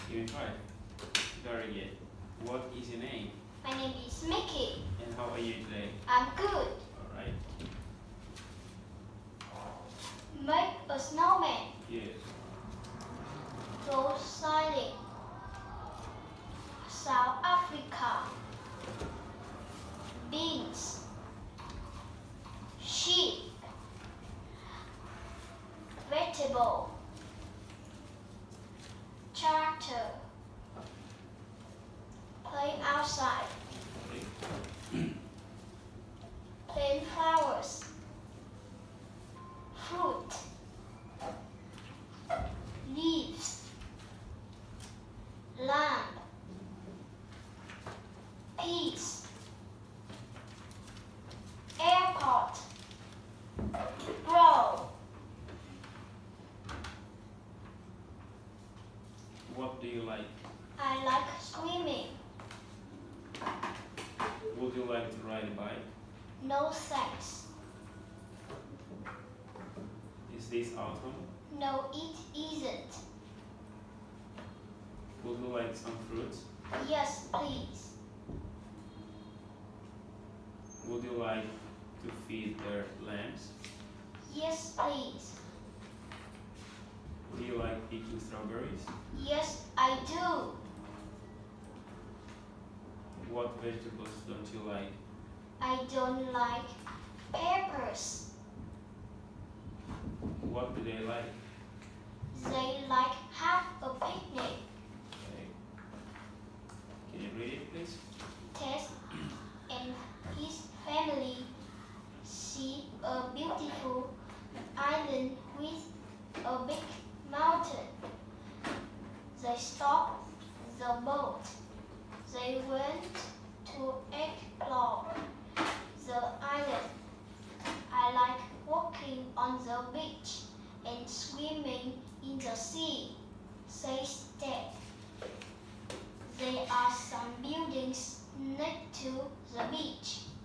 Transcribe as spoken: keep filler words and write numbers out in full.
Give me five. Very good. What is your name? My name is Mickey. And how are you today? I'm good. Alright. Make a snowman. Yes. Go sailing. South Africa. Beans. Sheep. Vegetable. Tractor. Playing outside. Okay. Plant flowers. Fruit. Leaves. Lamb. Peas. Airport. Row. What do you like? I like swimming. Would you like to ride a bike? No thanks. Is this autumn? No, it isn't. Would you like some fruits? Yes, please. Would you like to feed their lambs? Yes, please. Do you like picking strawberries? Yes, I do. What vegetables don't you like? I don't like peppers. What do they like? They like have a picnic. Okay. Can you read it, please? Tess and his family see a beautiful island with a big mountain. They stopped the boat. They went to explore the island. I like walking on the beach and swimming in the sea, says Ted. There are some buildings next to the beach.